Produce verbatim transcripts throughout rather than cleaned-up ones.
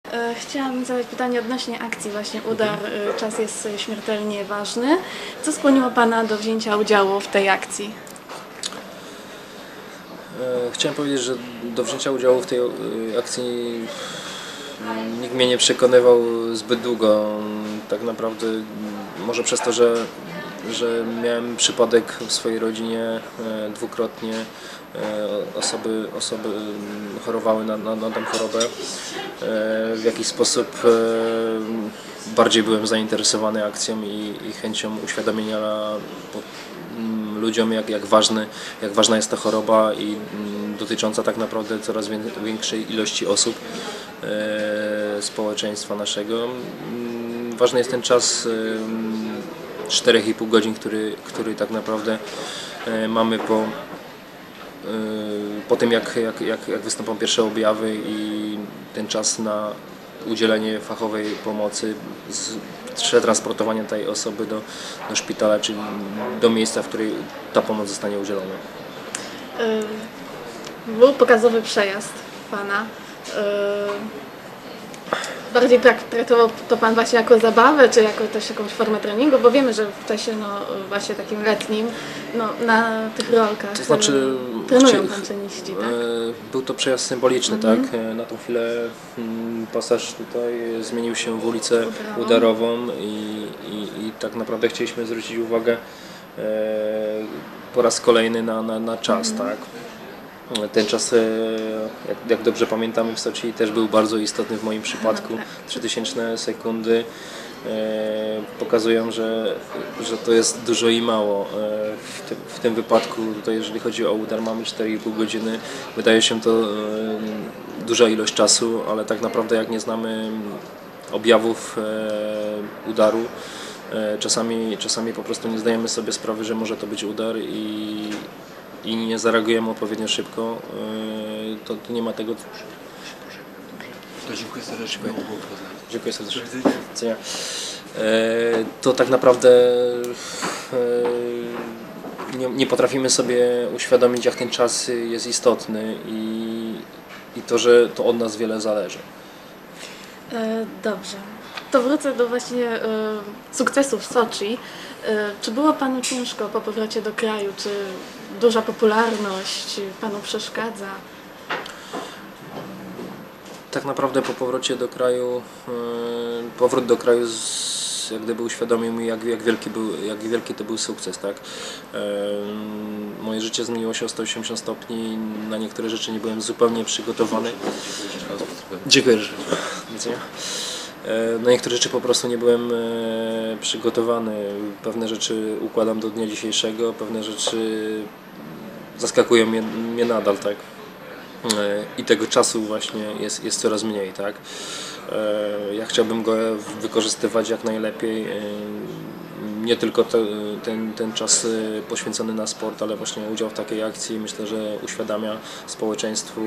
E, Chciałam zadać pytanie odnośnie akcji właśnie Udar. E, Czas jest śmiertelnie ważny. Co skłoniło Pana do wzięcia udziału w tej akcji? E, Chciałem powiedzieć, że do wzięcia udziału w tej e, akcji nikt mnie nie przekonywał zbyt długo. Tak naprawdę może przez to, że, że miałem przypadek w swojej rodzinie e, dwukrotnie. E, Osoby, osoby chorowały na, na, na tę chorobę. E, W jakiś sposób e, bardziej byłem zainteresowany akcją i, i chęcią uświadomienia po, m, ludziom, jak, jak, ważny, jak ważna jest ta choroba i m, dotycząca tak naprawdę coraz wię, większej ilości osób e, społeczeństwa naszego. M, ważny jest ten czas e, cztery i pół godzin, który, który tak naprawdę e, mamy po po tym jak, jak, jak, jak wystąpią pierwsze objawy i ten czas na udzielenie fachowej pomocy, z, przetransportowanie tej osoby do, do szpitala, czyli do miejsca, w której ta pomoc zostanie udzielona. Był pokazowy przejazd Pana. Bardziej traktował to Pan właśnie jako zabawę, czy jako też jakąś formę treningu, bo wiemy, że w czasie no, właśnie takim letnim no, na tych rolkach to znaczy, trenują panczeniści, tak? Był to przejazd symboliczny, Mhm. tak? Na tą chwilę pasaż tutaj zmienił się w ulicę Udarową, Udarową i, i, i tak naprawdę chcieliśmy zwrócić uwagę po raz kolejny na, na, na czas, mhm. tak? Ten czas, jak, jak dobrze pamiętamy, w Soczi też był bardzo istotny w moim przypadku. trzy tysiące sekundy e, pokazują, że, że to jest dużo i mało. E, w, tym, w tym wypadku, tutaj jeżeli chodzi o udar, mamy cztery i pół godziny. Wydaje się to e, duża ilość czasu, ale tak naprawdę jak nie znamy objawów e, udaru, e, czasami, czasami po prostu nie zdajemy sobie sprawy, że może to być udar i i nie zareagujemy odpowiednio szybko, to, to nie ma tego. To dziękuję serdecznie. Dziękuję serdecznie. To tak naprawdę nie, nie potrafimy sobie uświadomić, jak ten czas jest istotny i, i to, że to od nas wiele zależy. Dobrze. To wrócę do właśnie y, sukcesów w Soczi. Y, czy było Panu ciężko po powrocie do kraju? Czy duża popularność Panu przeszkadza? Tak naprawdę po powrocie do kraju, y, powrót do kraju z, jak gdyby uświadomił mi, jak, jak, wielki był, jak wielki to był sukces, tak? Y, moje życie zmieniło się o sto osiemdziesiąt stopni, na niektóre rzeczy nie byłem zupełnie przygotowany. Dziękuję. Dziękuję. Na niektóre rzeczy po prostu nie byłem przygotowany. Pewne rzeczy układam do dnia dzisiejszego, pewne rzeczy zaskakują mnie, mnie nadal, tak? I tego czasu właśnie jest, jest coraz mniej, tak? Ja chciałbym go wykorzystywać jak najlepiej. Nie tylko te, ten, ten czas poświęcony na sport, ale właśnie udział w takiej akcji myślę, że uświadamia społeczeństwu,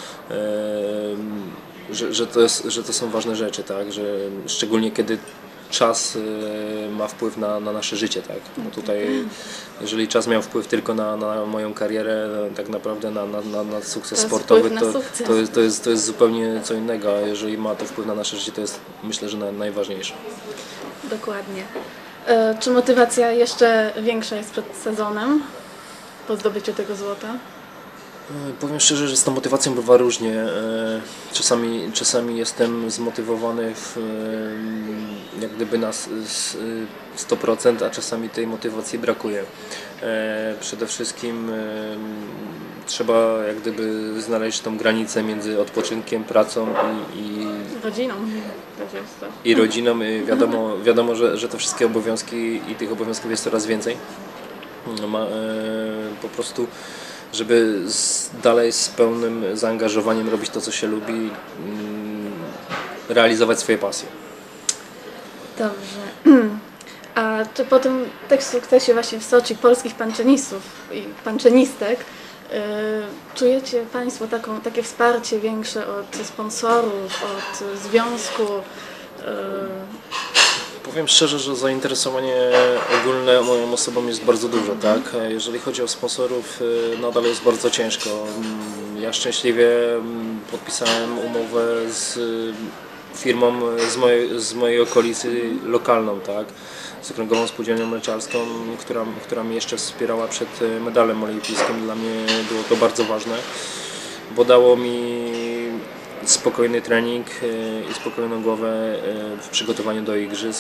Że, że, to jest, że to są ważne rzeczy, tak? Że szczególnie kiedy czas y, ma wpływ na, na nasze życie, tak? Bo tutaj, jeżeli czas miał wpływ tylko na, na moją karierę, tak naprawdę na, na, na, na sukces to sportowy, to, to, jest, to, jest, to jest zupełnie co innego, a jeżeli ma to wpływ na nasze życie, to jest, myślę, że na, najważniejsze. Dokładnie. E, czy motywacja jeszcze większa jest przed sezonem po zdobyciu tego złota? Powiem szczerze, że z tą motywacją bywa różnie. Czasami, czasami jestem zmotywowany w, jak gdyby na sto procent, a czasami tej motywacji brakuje. Przede wszystkim trzeba jak gdyby znaleźć tą granicę między odpoczynkiem, pracą i, i rodziną. I rodziną. Wiadomo, wiadomo że, że te wszystkie obowiązki i tych obowiązków jest coraz więcej. Ma, po prostu żeby z, dalej z pełnym zaangażowaniem robić to, co się lubi, mm, realizować swoje pasje. Dobrze. A czy po tym też sukcesie właśnie w Soczi polskich panczenistów i panczenistek yy, czujecie Państwo taką, takie wsparcie większe od sponsorów, od związku? Yy, Powiem szczerze, że zainteresowanie ogólne moją osobą jest bardzo duże, tak? Jeżeli chodzi o sponsorów, nadal jest bardzo ciężko. Ja szczęśliwie podpisałem umowę z firmą z mojej, z mojej okolicy lokalną, tak? Z Okręgową Spółdzielnią Mleczarską, która, która mnie jeszcze wspierała przed medalem olimpijskim. Dla mnie było to bardzo ważne, bo dało mi spokojny trening i spokojną głowę w przygotowaniu do igrzysk.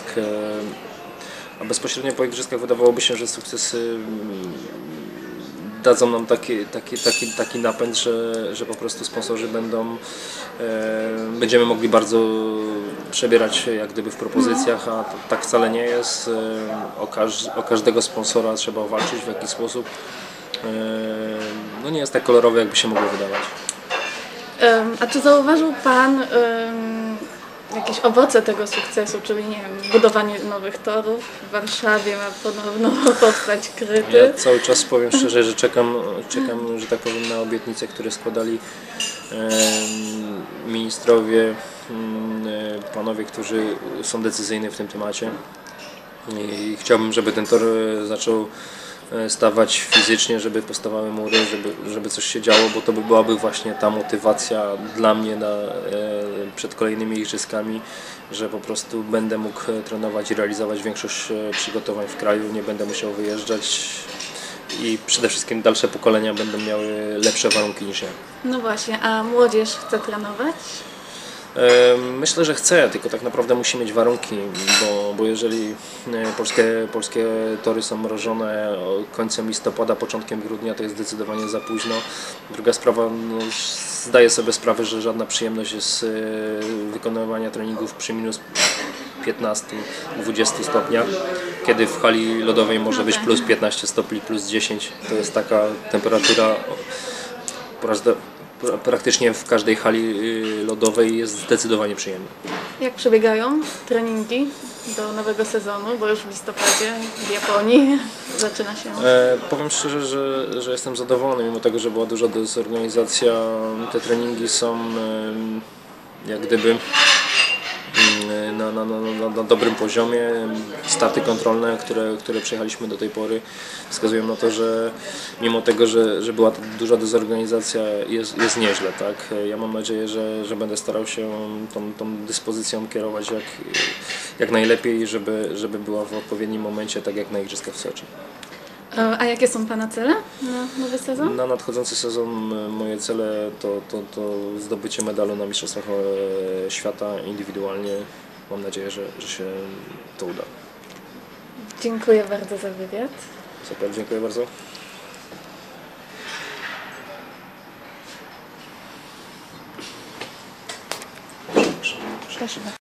A bezpośrednio po igrzyskach wydawałoby się, że sukcesy dadzą nam taki, taki, taki, taki napęd, że, że po prostu sponsorzy będą, e, będziemy mogli bardzo przebierać się jak gdyby w propozycjach, a to, tak wcale nie jest. E, o, każ, o każdego sponsora trzeba walczyć w jakiś sposób. E, no nie jest tak kolorowe, jakby się mogło wydawać. Um, a czy zauważył Pan um, jakieś owoce tego sukcesu, czyli nie wiem, budowanie nowych torów w Warszawie ma ponowno powstać Kryty? Ja cały czas powiem szczerze, że czekam, czekam, że tak powiem, na obietnice, które składali e, ministrowie, e, panowie, którzy są decyzyjni w tym temacie. I chciałbym, żeby ten tor zaczął stawać fizycznie, żeby powstawały mury, żeby, żeby coś się działo, bo to by byłaby właśnie ta motywacja dla mnie na, e, przed kolejnymi igrzyskami, że po prostu będę mógł trenować i realizować większość przygotowań w kraju, nie będę musiał wyjeżdżać i przede wszystkim dalsze pokolenia będą miały lepsze warunki niż ja. No właśnie, a młodzież chce trenować? Myślę, że chce, tylko tak naprawdę musi mieć warunki, bo, bo jeżeli polskie, polskie tory są mrożone końcem listopada, początkiem grudnia, to jest zdecydowanie za późno. Druga sprawa, no, zdaję sobie sprawę, że żadna przyjemność jest wykonywania treningów przy minus piętnastu do dwudziestu stopniach, kiedy w hali lodowej może być plus piętnaście stopni, plus dziesięć, to jest taka temperatura po raz do, praktycznie w każdej hali lodowej jest zdecydowanie przyjemna. Jak przebiegają treningi do nowego sezonu, bo już w listopadzie w Japonii zaczyna się? E, powiem szczerze, że, że jestem zadowolony, mimo tego, że była duża dezorganizacja. Te treningi są e, jak gdyby Na, na, na, na dobrym poziomie. Starty kontrolne, które, które przejechaliśmy do tej pory, wskazują na to, że mimo tego, że, że była duża dezorganizacja, jest, jest nieźle. Tak? Ja mam nadzieję, że, że będę starał się tą, tą dyspozycją kierować jak, jak najlepiej, żeby, żeby była w odpowiednim momencie, tak jak na Igrzyskach w Soczi. A jakie są Pana cele na nowy sezon? Na nadchodzący sezon moje cele to, to, to zdobycie medalu na Mistrzostwach Świata indywidualnie. Mam nadzieję, że, że się to uda. Dziękuję bardzo za wywiad. Super, dziękuję bardzo. Proszę bardzo.